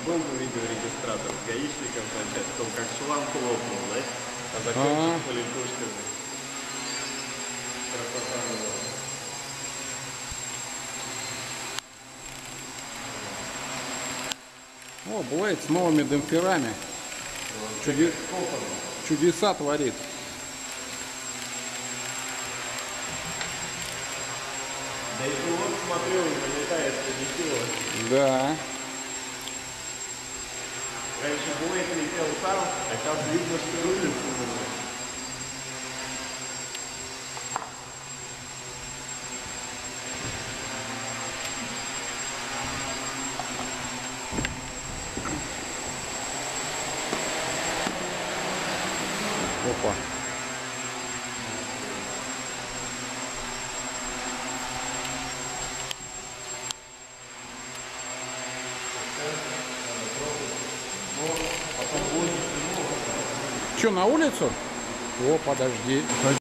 был бы видеорегистратор с гаишником, о том, как шланг лопнул, да? А закончил с поликушками. Красота была. О, Блейд с новыми демпферами. Чудеса творит. Да и вот смотрю, он вылетает позитива. Да. Раньше Блейд летел сам, а сейчас видно, что рулится нужно. Опа. Что, на улицу? О, подожди.